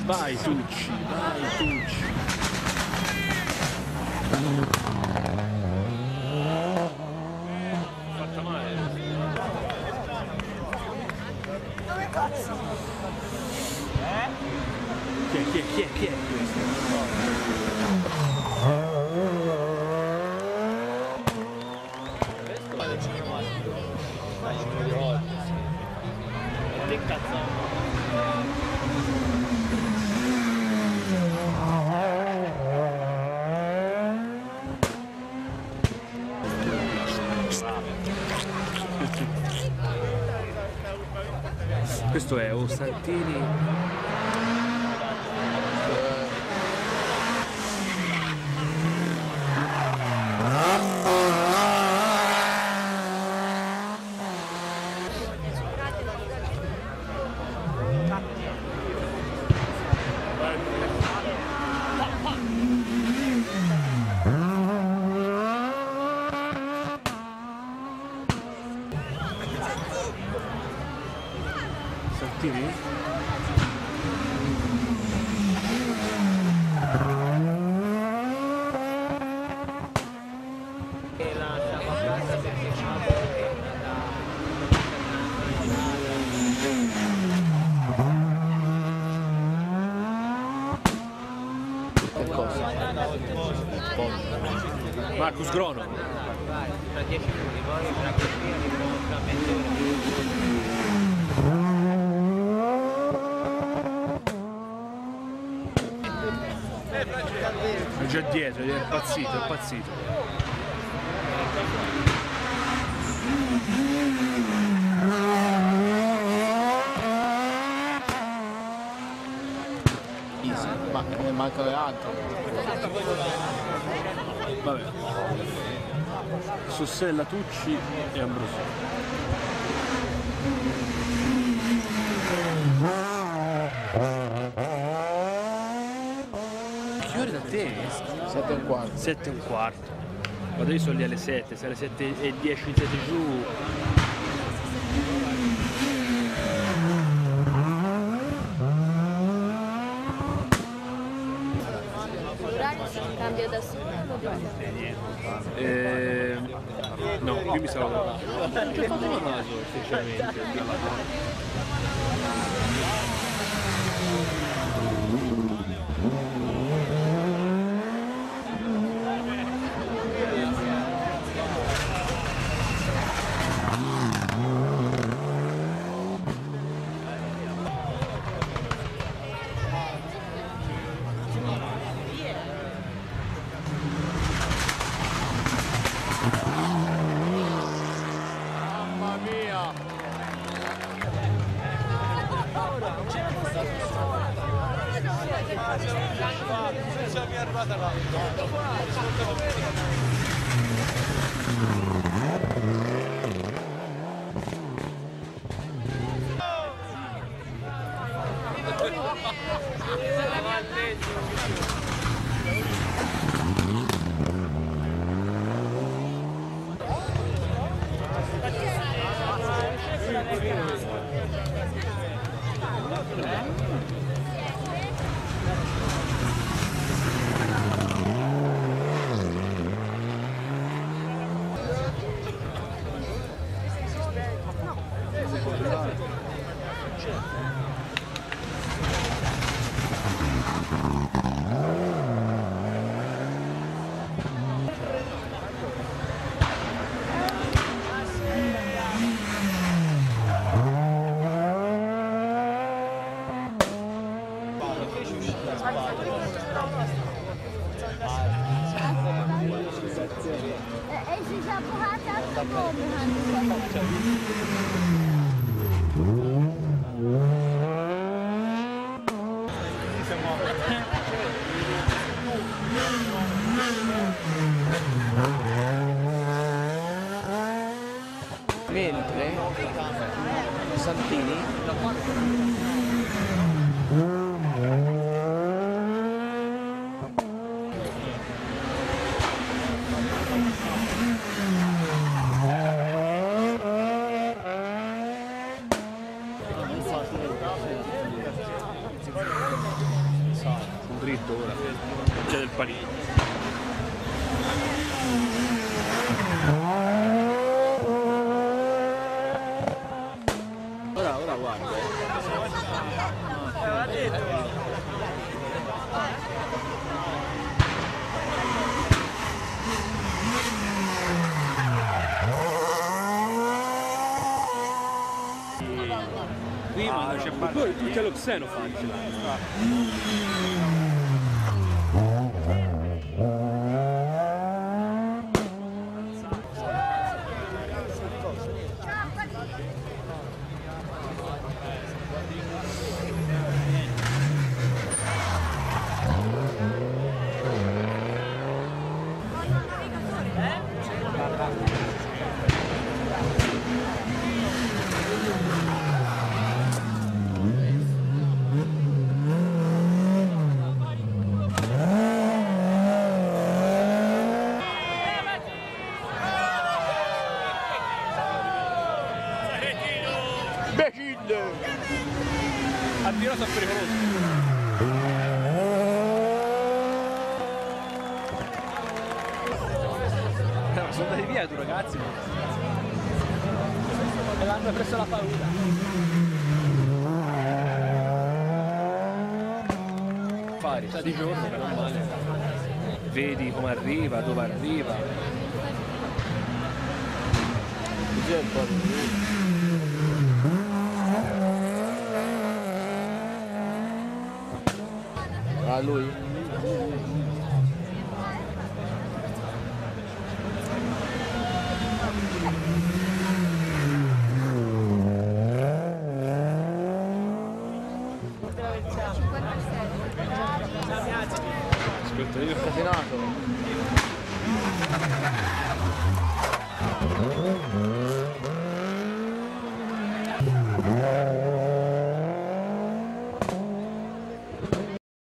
Vai Tucci, vai Tucci. Fatta male. Dove cazzo? Chi è questo? Questo è Ostantini. Santini? Che cosa? Marcus Grono. Tra 10 minuti, poi tra 10 minuti tra mezz'ora. È già dietro, è impazzito, è impazzito. Ma ne mancano le altre. Vabbè. Sossella, Tucci e Ambrosio. Che ore da te? 7:15. 7:15. Guarda, io sono lì alle 7, se alle 7:10 siete giù. L'orario si cambia da solo o No, io mi stavo guardando. Non ci ho fatto una caso, sinceramente. Mamma mia! Non mi è arrivata là. Esse já porrada tá bom, Mentre Santini fritto ora. C'è del panino. Ora guarda. Poi c'è lo xenofan ce l'ha. Imbecille! A tiro sono pericoloso. Sono andati via tu ragazzi. E l'hanno preso la paura. Fari, sta di giorno che non male. Vedi come arriva, dove arriva. A lui?